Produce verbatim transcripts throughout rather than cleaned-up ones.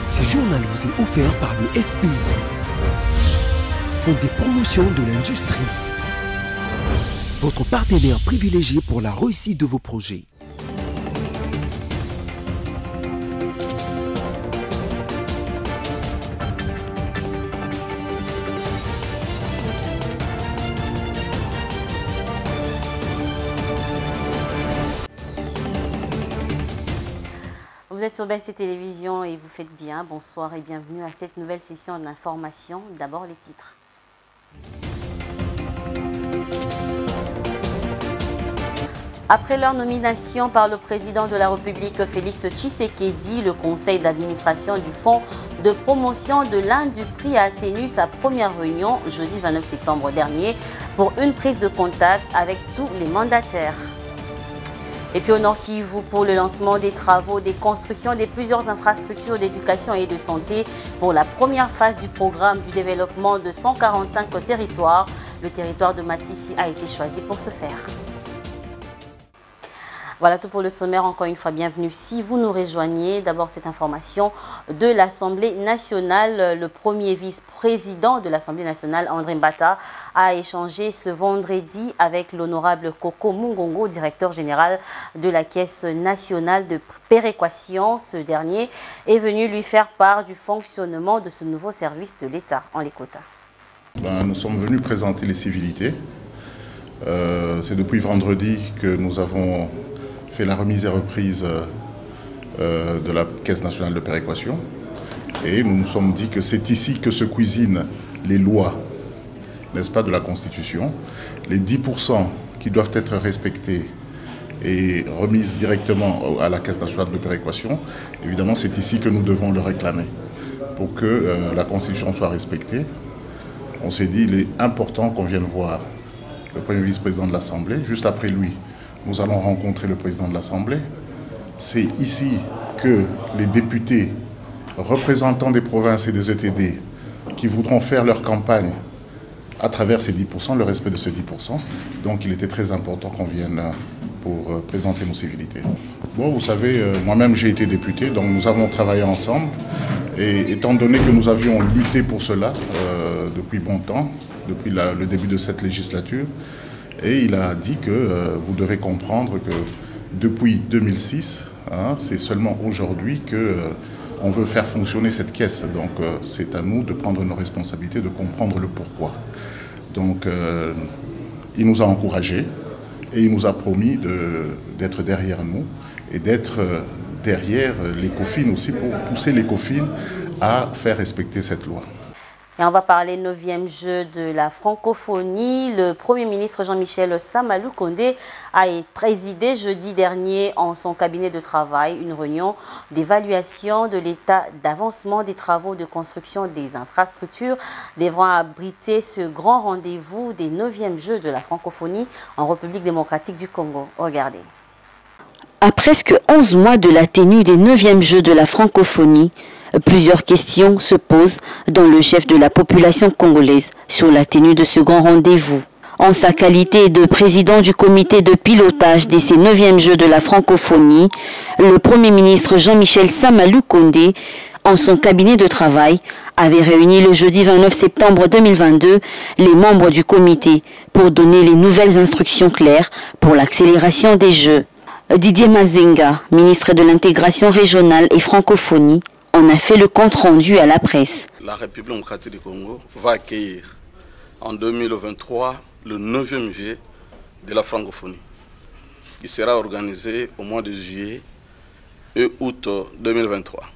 Ce journal vous est offert par le F P I, Fonds des promotions de l'industrie, votre partenaire privilégié pour la réussite de vos projets. Vous êtes sur B S C Télévision et vous faites bien. Bonsoir et bienvenue à cette nouvelle session d'information. D'abord les titres. Après leur nomination par le président de la République Félix Tshisekedi, le conseil d'administration du Fonds de promotion de l'industrie a tenu sa première réunion jeudi vingt-neuf septembre dernier pour une prise de contact avec tous les mandataires. Et puis au Nord Kivu, pour le lancement des travaux, des constructions de plusieurs infrastructures d'éducation et de santé pour la première phase du programme du développement de cent quarante-cinq territoires, le territoire de Massissi a été choisi pour ce faire. Voilà tout pour le sommaire. Encore une fois, bienvenue si vous nous rejoignez. D'abord, cette information de l'Assemblée nationale. Le premier vice-président de l'Assemblée nationale, André Mbata, a échangé ce vendredi avec l'honorable Coco Mungongo, directeur général de la Caisse nationale de péréquation. Ce dernier est venu lui faire part du fonctionnement de ce nouveau service de l'État. En l'écoutant. Ben, nous sommes venus présenter les civilités. Euh, C'est depuis vendredi que nous avons fait la remise et reprise euh, de la Caisse nationale de péréquation. Et nous nous sommes dit que c'est ici que se cuisinent les lois, n'est-ce pas, de la Constitution. Les dix pour cent qui doivent être respectés et remises directement à la Caisse nationale de péréquation, évidemment, c'est ici que nous devons le réclamer. Pour que euh, la Constitution soit respectée, on s'est dit qu'il est important qu'on vienne voir le premier vice-président de l'Assemblée. Juste après lui, nous allons rencontrer le président de l'Assemblée. C'est ici que les députés, représentants des provinces et des E T D, qui voudront faire leur campagne à travers ces dix pour cent, le respect de ces dix pour cent. Donc il était très important qu'on vienne pour présenter nos civilités. Bon, vous savez, moi-même j'ai été député, donc nous avons travaillé ensemble. Et étant donné que nous avions lutté pour cela euh, depuis bon temps, depuis la, le début de cette législature, et il a dit que euh, vous devez comprendre que depuis deux mille six, hein, c'est seulement aujourd'hui qu'on euh, veut faire fonctionner cette caisse. Donc euh, c'est à nous de prendre nos responsabilités, de comprendre le pourquoi. Donc euh, il nous a encouragés et il nous a promis d'être derrière nous et d'être euh, derrière l'Ecofin aussi pour pousser l'Ecofin à faire respecter cette loi. Et on va parler neuvième jeu de la francophonie. Le Premier ministre Jean-Michel Sama Lukonde a présidé jeudi dernier en son cabinet de travail une réunion d'évaluation de l'état d'avancement des travaux de construction des infrastructures devront abriter ce grand rendez-vous des neuvièmes jeux de la francophonie en République démocratique du Congo. Regardez. À presque onze mois de la tenue des neuvièmes Jeux de la francophonie, plusieurs questions se posent dans le chef de la population congolaise sur la tenue de ce grand rendez-vous. En sa qualité de président du comité de pilotage de ces neuvièmes Jeux de la francophonie, le Premier ministre Jean-Michel Sama Lukonde, en son cabinet de travail, avait réuni le jeudi vingt-neuf septembre deux mille vingt-deux les membres du comité pour donner les nouvelles instructions claires pour l'accélération des Jeux. Didier Mazenga, ministre de l'intégration régionale et francophonie, en a fait le compte rendu à la presse. La République démocratique du Congo va accueillir en deux mille vingt-trois le neuvième J de la francophonie, qui sera organisé au mois de juillet et août deux mille vingt-trois.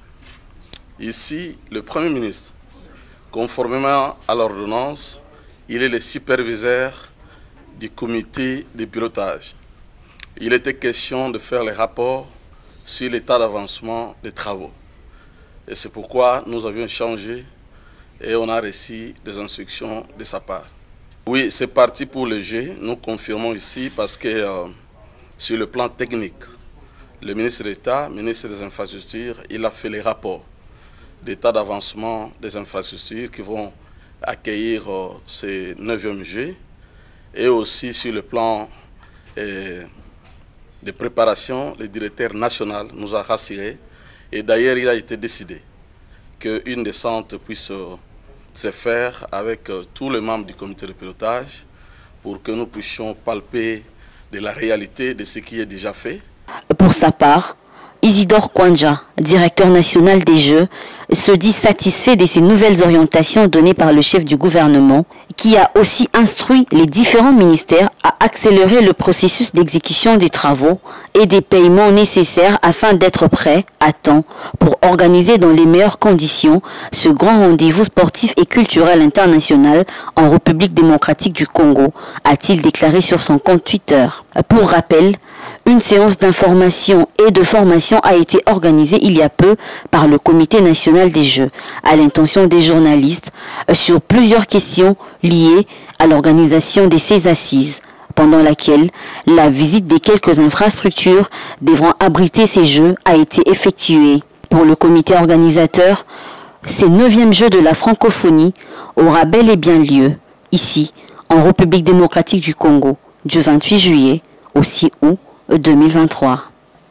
Ici, le Premier ministre, conformément à l'ordonnance, il est le superviseur du comité de pilotage. Il était question de faire les rapports sur l'état d'avancement des travaux. Et c'est pourquoi nous avions échangé et on a reçu des instructions de sa part. Oui, c'est parti pour le G. Nous confirmons ici parce que euh, sur le plan technique, le ministre d'État, ministre des Infrastructures, il a fait les rapports d'état d'avancement des infrastructures qui vont accueillir euh, ces neuvième G. Et aussi sur le plan euh, de préparation, le directeur national nous a rassurés. Et d'ailleurs, il a été décidé qu'une descente puisse se faire avec tous les membres du comité de pilotage pour que nous puissions palper de la réalité de ce qui est déjà fait. Pour sa part, Isidore Kwanja, directeur national des Jeux, se dit satisfait de ces nouvelles orientations données par le chef du gouvernement, qui a aussi instruit les différents ministères à accélérer le processus d'exécution des travaux et des paiements nécessaires afin d'être prêts à temps pour organiser dans les meilleures conditions ce grand rendez-vous sportif et culturel international en République démocratique du Congo, a-t-il déclaré sur son compte Twitter. Pour rappel, une séance d'information et de formation a été organisée il y a peu par le Comité national des Jeux, à l'intention des journalistes, sur plusieurs questions liées à l'organisation de ces assises, pendant laquelle la visite des quelques infrastructures devant abriter ces Jeux a été effectuée. Pour le comité organisateur, ces neuvièmes Jeux de la francophonie aura bel et bien lieu, ici, en République démocratique du Congo, du vingt-huit juillet au six août deux mille vingt-trois.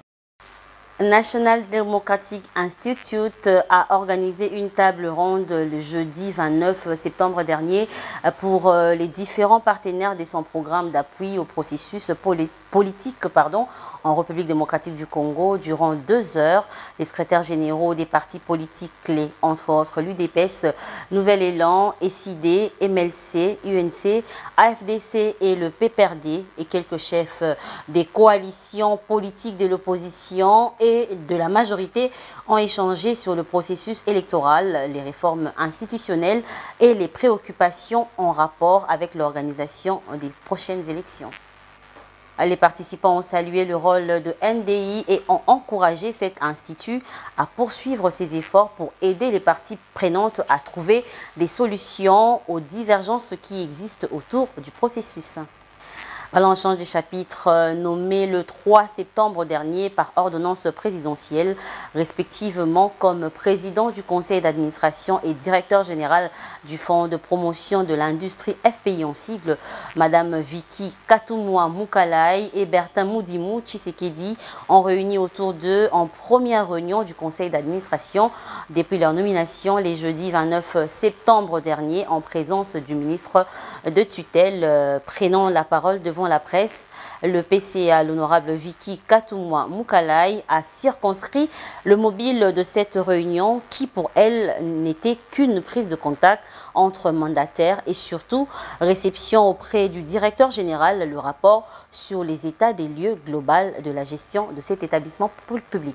National Democratic Institute a organisé une table ronde le jeudi vingt-neuf septembre dernier pour les différents partenaires de son programme d'appui au processus politique pardon, en République démocratique du Congo. Durant deux heures, les secrétaires généraux des partis politiques clés, entre autres l'U D P S, Nouvel Élan, S I D, M L C, U N C, A F D C et le P P R D et quelques chefs des coalitions politiques de l'opposition et de la majorité ont échangé sur le processus électoral, les réformes institutionnelles et les préoccupations en rapport avec l'organisation des prochaines élections. Les participants ont salué le rôle de N D I et ont encouragé cet institut à poursuivre ses efforts pour aider les parties prenantes à trouver des solutions aux divergences qui existent autour du processus. Voilà, on change de chapitre. Nommé le trois septembre dernier par ordonnance présidentielle, respectivement comme président du conseil d'administration et directeur général du Fonds de promotion de l'industrie F P I en sigle, Madame Vicky Katumwa Mukalai et Bertin Mudimu Tshisekedi ont réuni autour d'eux en première réunion du conseil d'administration depuis leur nomination les jeudis vingt-neuf septembre dernier en présence du ministre de tutelle euh, prenant la parole devant la presse. Le P C A, l'honorable Vicky Katumwa Mukalai, a circonscrit le mobile de cette réunion qui, pour elle, n'était qu'une prise de contact entre mandataires et surtout réception auprès du directeur général le rapport sur les états des lieux global de la gestion de cet établissement public.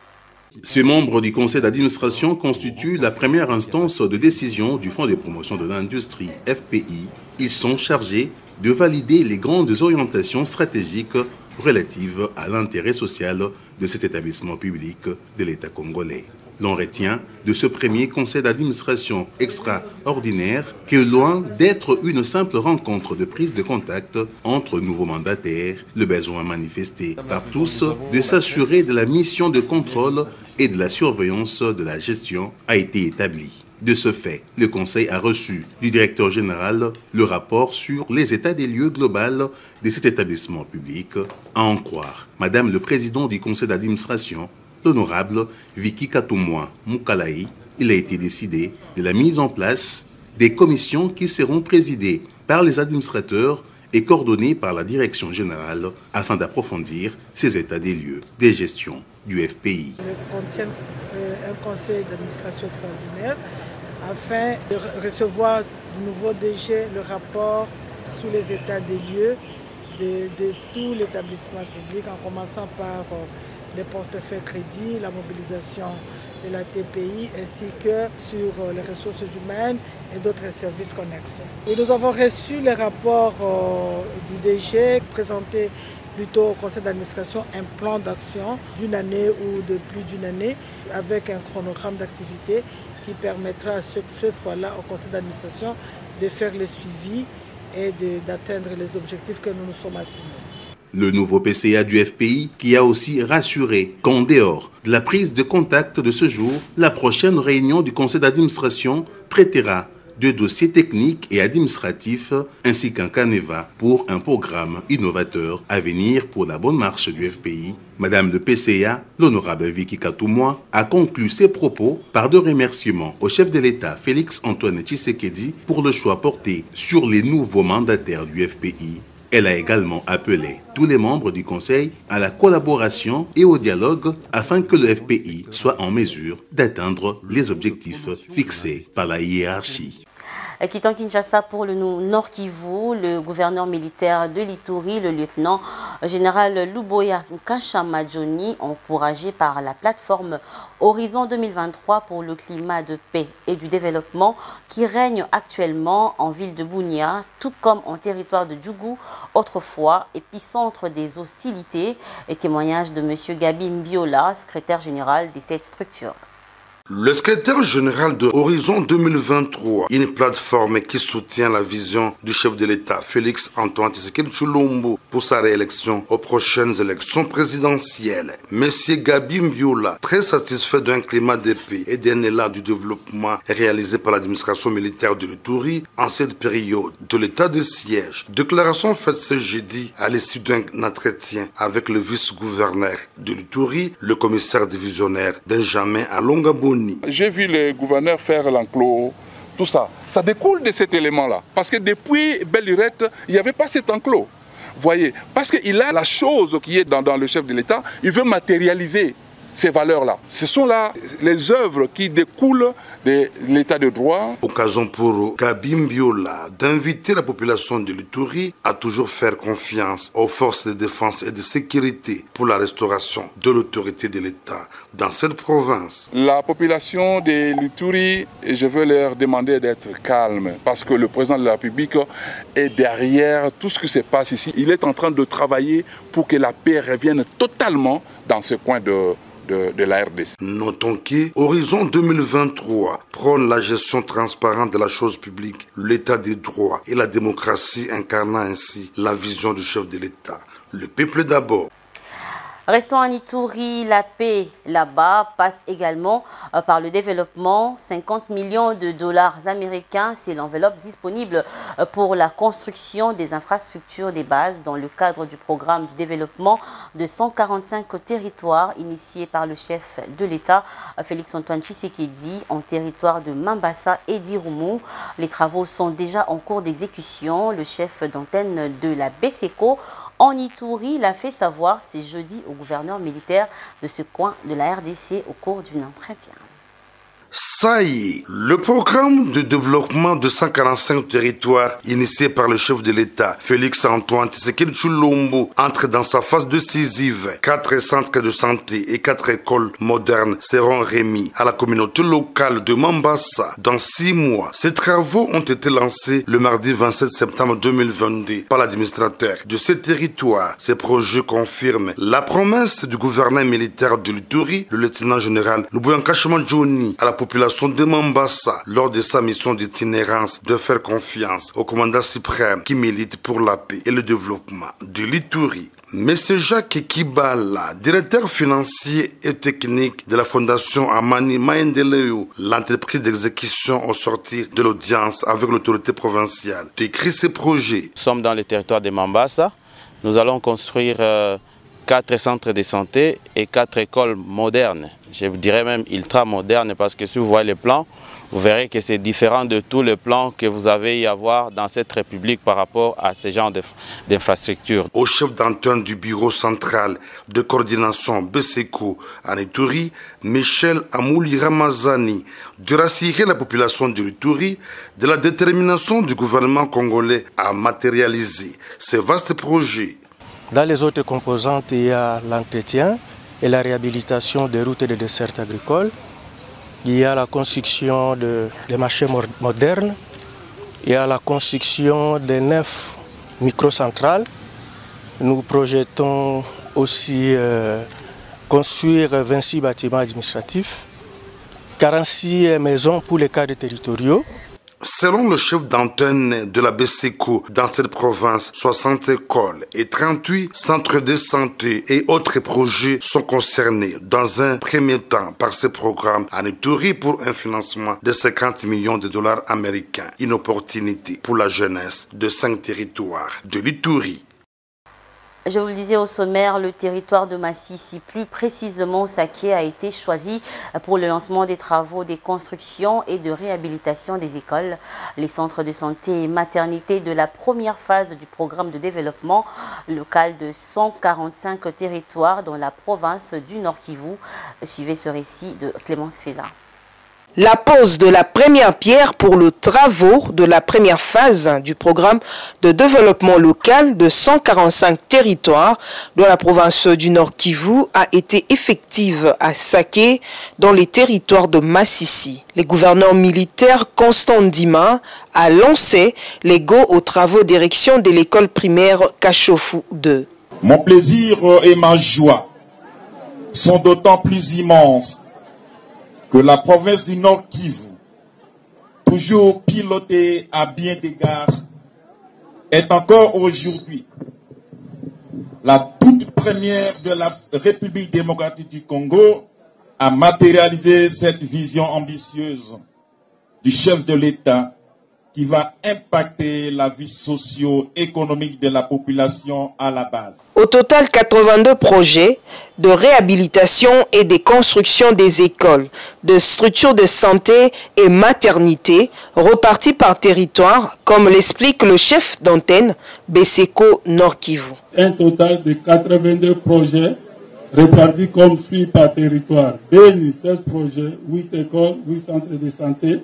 Ces membres du conseil d'administration constituent la première instance de décision du Fonds de promotion de l'industrie F P I. Ils sont chargés de valider les grandes orientations stratégiques relatives à l'intérêt social de cet établissement public de l'État congolais. L'on retient de ce premier conseil d'administration extraordinaire que, loin d'être une simple rencontre de prise de contact entre nouveaux mandataires, le besoin manifesté par tous de s'assurer de la mission de contrôle et de la surveillance de la gestion a été établi. De ce fait, le Conseil a reçu du directeur général le rapport sur les états des lieux global de cet établissement public. À en croire Madame le Président du Conseil d'administration, l'honorable Vicky Katumwa Mukalai, il a été décidé de la mise en place des commissions qui seront présidées par les administrateurs et coordonnées par la direction générale afin d'approfondir ces états des lieux des gestions du F P I. Je contiens euh, un conseil d'administration extraordinaire afin de recevoir du nouveau D G le rapport sur les états des lieux de, de tout l'établissement public, en commençant par euh, les portefeuilles crédits, la mobilisation de la T P I, ainsi que sur euh, les ressources humaines et d'autres services connexes. Et nous avons reçu les rapports euh, du D G, présenté plutôt au conseil d'administration un plan d'action d'une année ou de plus d'une année, avec un chronogramme d'activité qui permettra cette, cette fois-là au conseil d'administration de faire le suivi et d'atteindre les objectifs que nous nous sommes assignés. Le nouveau P C A du F P I qui a aussi rassuré qu'en dehors de la prise de contact de ce jour, la prochaine réunion du conseil d'administration traitera de dossiers techniques et administratifs, ainsi qu'un canevas pour un programme innovateur à venir pour la bonne marche du F P I. Madame de P C A, l'honorable Vicky Katoumoua, a conclu ses propos par de remerciements au chef de l'État Félix Antoine Tshisekedi pour le choix porté sur les nouveaux mandataires du F P I. Elle a également appelé tous les membres du Conseil à la collaboration et au dialogue afin que le F P I soit en mesure d'atteindre les objectifs fixés par la hiérarchie. Quittant Kinshasa pour le Nord Kivu, le gouverneur militaire de l'Ituri, le lieutenant général Luboya Kashamadjoni, encouragé par la plateforme Horizon deux mille vingt-trois pour le climat de paix et du développement qui règne actuellement en ville de Bunia, tout comme en territoire de Djougou, autrefois épicentre des hostilités, et témoignage de M. Gabi Mbiola, secrétaire général de cette structure. Le secrétaire général de Horizon deux mille vingt-trois, une plateforme qui soutient la vision du chef de l'État, Félix Antoine Tshisekedi Tshilombo, pour sa réélection aux prochaines élections présidentielles. Monsieur Gabi Mbiola, très satisfait d'un climat de paix et d'un élan du développement réalisé par l'administration militaire de l'Ituri en cette période de l'état de siège. Déclaration faite ce jeudi à l'issue d'un entretien avec le vice-gouverneur de l'Ituri, le commissaire divisionnaire Benjamin Alongaboni. J'ai vu le gouverneur faire l'enclos, tout ça. Ça découle de cet élément-là. Parce que depuis Belle-Lurette, il n'y avait pas cet enclos. Voyez, parce qu'il a la chose qui est dans, dans le chef de l'État, il veut matérialiser ces valeurs-là. Ce sont là les œuvres qui découlent de l'état de droit. Occasion pour Gabi Mbiola d'inviter la population de l'Ituri à toujours faire confiance aux forces de défense et de sécurité pour la restauration de l'autorité de l'État dans cette province. La population de l'Ituri, je veux leur demander d'être calme parce que le président de la République est derrière tout ce qui se passe ici. Il est en train de travailler pour que la paix revienne totalement dans ce coin de De, de la R D C. Notons que Horizon deux mille vingt-trois prône la gestion transparente de la chose publique, l'état des droits et la démocratie, incarnant ainsi la vision du chef de l'État. Le peuple d'abord. Restons en Ituri, la paix là-bas passe également euh, par le développement. cinquante millions de dollars américains, c'est l'enveloppe disponible euh, pour la construction des infrastructures des bases dans le cadre du programme du développement de cent quarante-cinq territoires initié par le chef de l'État, euh, Félix Antoine Tshisekedi, en territoire de Mambasa et d'Irumu. Les travaux sont déjà en cours d'exécution. Le chef d'antenne de la B C E C O en Ituri l'a fait savoir ce jeudi au gouverneur militaire de ce coin de la R D C au cours d'un entretien. Ça y est, le programme de développement de cent quarante-cinq territoires initié par le chef de l'État, Félix Antoine Tshisekedi Tshilombo, entre dans sa phase décisive. Quatre centres de santé et quatre écoles modernes seront remis à la communauté locale de Mambasa dans six mois. Ces travaux ont été lancés le mardi vingt-sept septembre deux mille vingt-deux par l'administrateur de ces territoires. Ces projets confirment la promesse du gouverneur militaire de l'Ituri, le lieutenant général Luboya Kashamadjoni, à la population de Mambasa lors de sa mission d'itinérance de faire confiance au commandant suprême qui milite pour la paix et le développement de l'Ituri. Monsieur Jacques Kibala, directeur financier et technique de la fondation Amani Maendeleo, l'entreprise d'exécution au sortir de l'audience avec l'autorité provinciale, décrit ses projets. Nous sommes dans le territoire de Mambasa. Nous allons construire euh, quatre centres de santé et quatre écoles modernes. Je dirais même ultra modernes parce que si vous voyez les plans, vous verrez que c'est différent de tous les plans que vous avez y avoir dans cette République par rapport à ce genre d'infrastructures. Au chef d'antenne du bureau central de coordination B C E C O en Ituri, Michel Amouli Ramazani, de rassurer la population de l'Ituri de la détermination du gouvernement congolais à matérialiser ces vastes projets. Dans les autres composantes, il y a l'entretien et la réhabilitation des routes et des dessertes agricoles. Il y a la construction de, de marchés modernes. Il y a la construction de neuf microcentrales. Nous projetons aussi euh, construire vingt-six bâtiments administratifs, quarante-six maisons pour les cadres territoriaux. Selon le chef d'antenne de la B C E C O, dans cette province, soixante écoles et trente-huit centres de santé et autres projets sont concernés dans un premier temps par ce programme en Ituri pour un financement de cinquante millions de dollars américains. Une opportunité pour la jeunesse de cinq territoires de l'Ituri. Je vous le disais au sommaire, le territoire de Massissi, plus précisément Saké, a été choisi pour le lancement des travaux des constructions et de réhabilitation des écoles, les centres de santé et maternité de la première phase du programme de développement local de cent quarante-cinq territoires dans la province du Nord Kivu. Suivez ce récit de Clémence Féza. La pose de la première pierre pour le travaux de la première phase du programme de développement local de cent quarante-cinq territoires de la province du Nord Kivu a été effective à Saké dans les territoires de Massissi. Le gouverneur militaire Constant Ndima a lancé les go aux travaux d'érection de l'école primaire Kachofu deux. Mon plaisir et ma joie sont d'autant plus immenses que la province du Nord Kivu, toujours pilotée à bien d'égards, est encore aujourd'hui la toute première de la République démocratique du Congo à matérialiser cette vision ambitieuse du chef de l'État qui va impacter la vie socio-économique de la population à la base. Au total, quatre-vingt-deux projets de réhabilitation et de construction des écoles, de structures de santé et maternité repartis par territoire, comme l'explique le chef d'antenne B C E C O Nord Kivu. Un total de quatre-vingt-deux projets répartis comme suit par territoire. Béni, seize projets, huit écoles, huit centres de santé.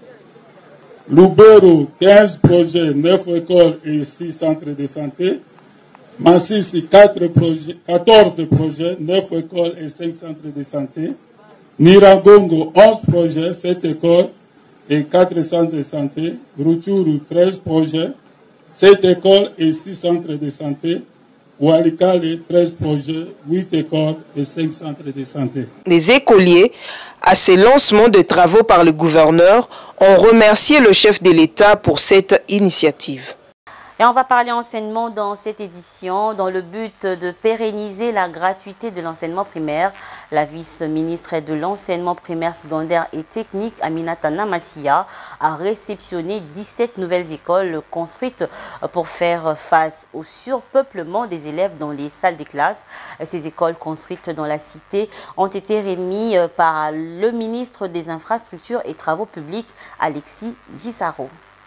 Lubero, quinze projets, neuf écoles et six centres de santé. Massissi, quatre projets, quatorze projets, neuf écoles et cinq centres de santé. Niragongo, onze projets, sept écoles et quatre centres de santé. Rutshuru, treize projets, sept écoles et six centres de santé. Walikale, treize projets, huit écoles et cinq centres de santé. Les écoliers, à ces lancements de travaux par le gouverneur, ont remercié le chef de l'État pour cette initiative. Et on va parler enseignement dans cette édition. Dans le but de pérenniser la gratuité de l'enseignement primaire, la vice-ministre de l'enseignement primaire, secondaire et technique, Aminata Namassia, a réceptionné dix-sept nouvelles écoles construites pour faire face au surpeuplement des élèves dans les salles des classes. Ces écoles construites dans la cité ont été remises par le ministre des Infrastructures et Travaux publics, Alexis Gisaro.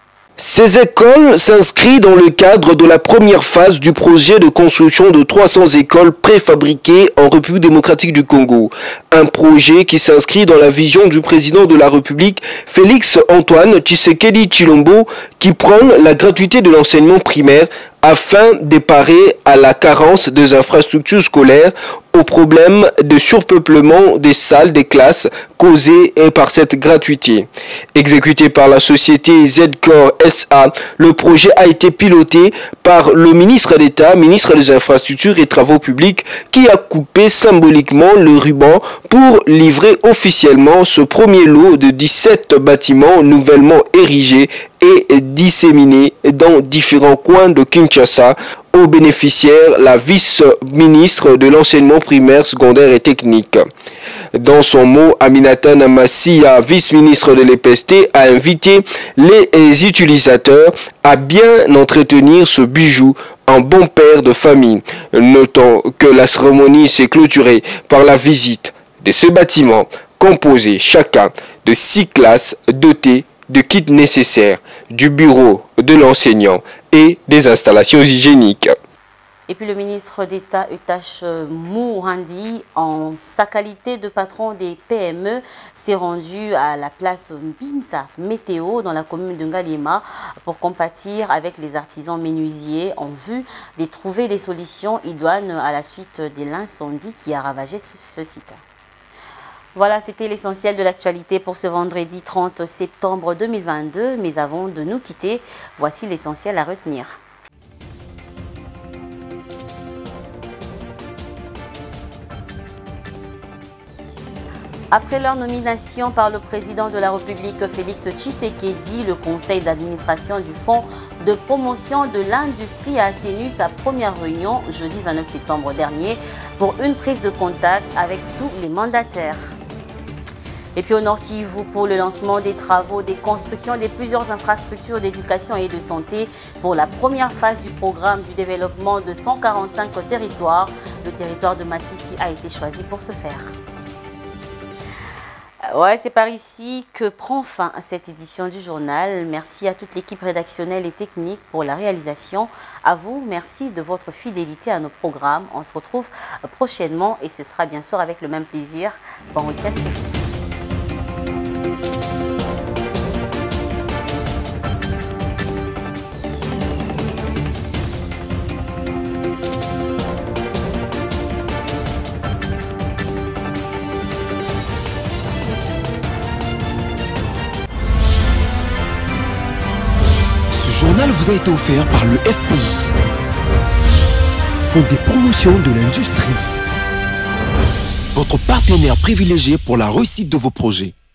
Ces écoles s'inscrivent dans le cadre de la première phase du projet de construction de trois cents écoles préfabriquées en République démocratique du Congo. Un projet qui s'inscrit dans la vision du président de la République, Félix Antoine Tshisekedi Tshilombo, qui prône la gratuité de l'enseignement primaire afin de parer à la carence des infrastructures scolaires, au problème de surpeuplement des salles des classes causées par cette gratuité. Exécuté par la société Z-Corps S A, le projet a été piloté par le ministre d'État, ministre des Infrastructures et Travaux publics, qui a coupé symboliquement le ruban pour livrer officiellement ce premier lot de dix-sept bâtiments nouvellement érigés et disséminés dans différents coins de Kinshasa. Aux bénéficiaires, la vice-ministre de l'enseignement primaire, secondaire et technique. Dans son mot, Aminata Namassia, vice-ministre de l'E P S T, a invité les utilisateurs à bien entretenir ce bijou, un bon père de famille. Notons que la cérémonie s'est clôturée par la visite de ce bâtiment, composé chacun de six classes dotées de kits nécessaires, du bureau de l'enseignant et des installations hygiéniques. Et puis le ministre d'État Eustache Mourandi, en sa qualité de patron des P M E, s'est rendu à la place Mbinza Météo dans la commune de Ngaliema pour compatir avec les artisans menuisiers en vue de trouver des solutions idoines à la suite de l'incendie qui a ravagé ce, ce site. Voilà, c'était l'essentiel de l'actualité pour ce vendredi trente septembre deux mille vingt-deux. Mais avant de nous quitter, voici l'essentiel à retenir. Après leur nomination par le président de la République Félix Tshisekedi, le conseil d'administration du Fonds de promotion de l'industrie a tenu sa première réunion jeudi vingt-neuf septembre dernier pour une prise de contact avec tous les mandataires. Et puis au Nord Kivu, pour le lancement des travaux, des constructions de plusieurs infrastructures d'éducation et de santé pour la première phase du programme du développement de cent quarante-cinq territoires, le territoire de Massissi a été choisi pour ce faire. Ouais, c'est par ici que prend fin cette édition du journal. Merci à toute l'équipe rédactionnelle et technique pour la réalisation. À vous, merci de votre fidélité à nos programmes. On se retrouve prochainement et ce sera bien sûr avec le même plaisir. Bon week-end chez vous. Ce journal vous a été offert par le F P I, Fonds de promotion de l'industrie, votre partenaire privilégié pour la réussite de vos projets.